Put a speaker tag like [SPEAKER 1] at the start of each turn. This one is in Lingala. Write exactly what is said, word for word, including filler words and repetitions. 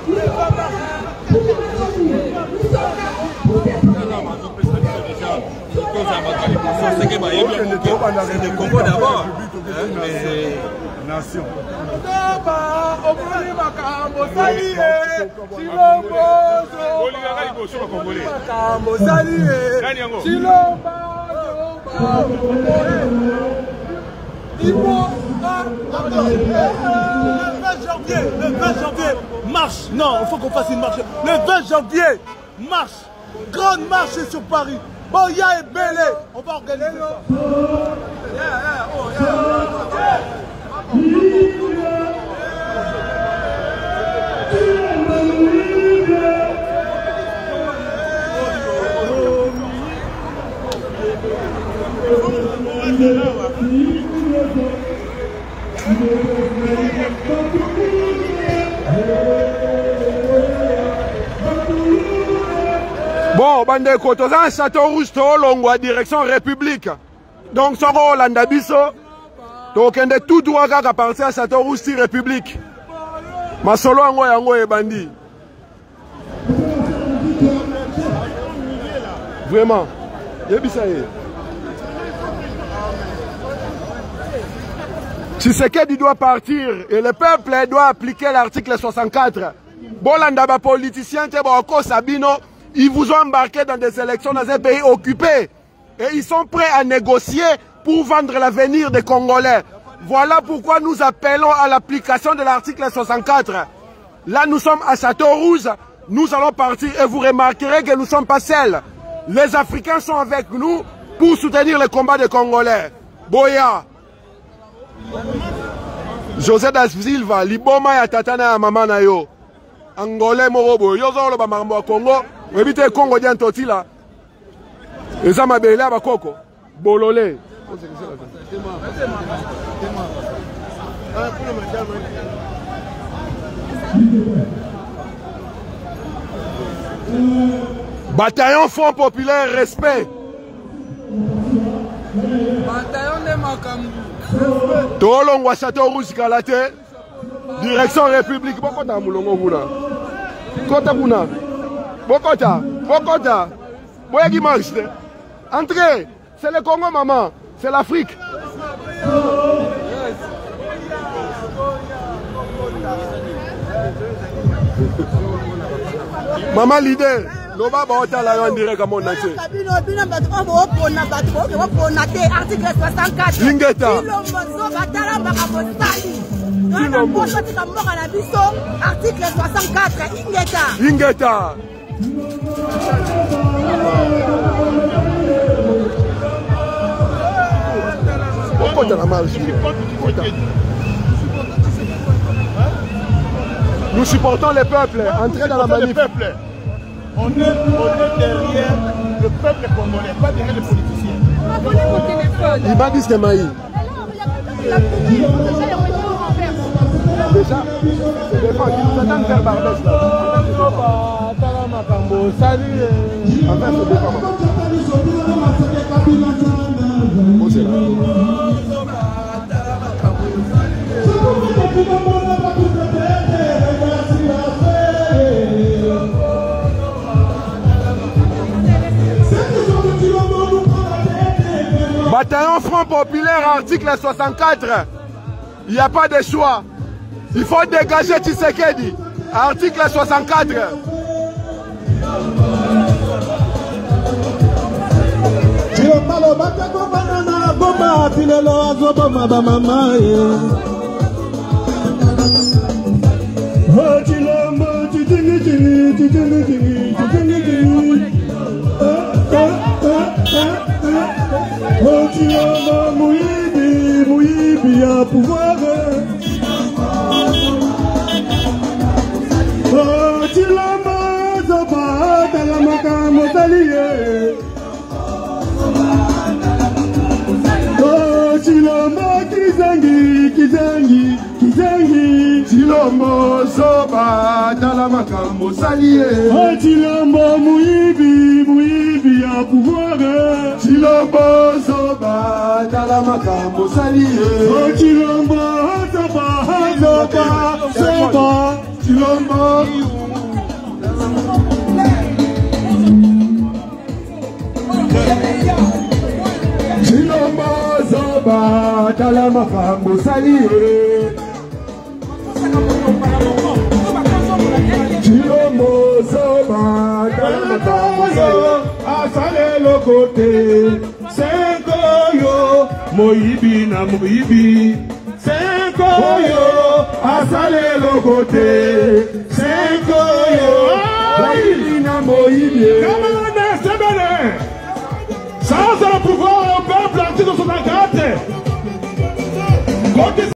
[SPEAKER 1] C'est le Congo d'abord.
[SPEAKER 2] Nation.
[SPEAKER 3] Le vingt janvier, marche. Non, il faut qu'on fasse une marche. Le vingt janvier, marche. Grande marche sur Paris. Boya et Belé. On va organiser ça.
[SPEAKER 4] Bon, bandeko, tous un château rouge, tout longue direction République. Donc, ce Roland Dabiso, donc on est tout droit à partir à château rouge, République. Ma solo en goya ngoye bandi. Vraiment. Yebisaye. Tshisekedi doit partir et le peuple doit appliquer l'article soixante-quatre. Bolanda ba politicien te boko Sabino, ils vous ont embarqué dans des élections dans un pays occupé et ils sont prêts à négocier pour vendre l'avenir des Congolais. Voilà pourquoi nous appelons à l'application de l'article soixante-quatre. Là, nous sommes à Château-Rouge, nous allons partir et vous remarquerez que nous ne sommes pas seuls. Les Africains sont avec nous pour soutenir le combat des Congolais. Boya. José da Silva, Liboma ya tatana ya mama na yo. Angolais morobo, yo zo lo ba marmo Congo, webite Congo dian totila. Eza mabele ba koko. Bololé. Bataillon Front Populaire, respect.
[SPEAKER 5] Bataillon de Makambu.
[SPEAKER 4] Tolongwa Château Rouge Kalate. Direction République. Bokota Moulongo Huna. Kota Huna. Bokota. Bokota. Boyagi marche. Entrez. C'est le Congo, maman. C'est l'Afrique. Maman leader. Loba baota la yon direct à mon entier.
[SPEAKER 6] Article soixante-quatre.
[SPEAKER 4] Lingeta.
[SPEAKER 6] Article soixante-quatre. Ingeta.
[SPEAKER 4] Ingeta. Pourquoi la marche? Nous supportons les peuples. Entrez dans la manif.
[SPEAKER 3] On est, on est derrière le peuple congolais, pas derrière les politiciens.
[SPEAKER 4] Il m'a dit que c'est Maï. Déjà, c'est des fois qui nous attendent faire Barbès là. Salut. Enfin, c'est des fois. Oh, c'est là. Bataillon Front Populaire, article soixante-quatre. Il n'y a pas de choix. Il faut dégager Tshisekedi. Article soixante-quatre.
[SPEAKER 3] Oh, tu as mouillé, mouillé, à pouvoir. Oh, tu l'as pas, t'as la maca, mon talier. Oh, tu l'as pas, Kizangi, Kizangi, Kizangi.
[SPEAKER 4] Chilombo soba dala makambo salié.
[SPEAKER 3] Oh, Chilombo mouibi, mouibi à pouvoir.
[SPEAKER 4] Chilombo soba dala makambo salié.
[SPEAKER 3] Oh, Chilombo soba, soba, soba.
[SPEAKER 4] Chilombo. Chilombo zoba tala makambo saliye. Chilombo zoba tala makambo saliye. Asale lokote senko yo moyibi na moyibi senko yo asale lokote senko yo moyibi na moyibi. Camerounais, c'est Bénin. Sans un pouvoir au peuple anti soixante-quatre.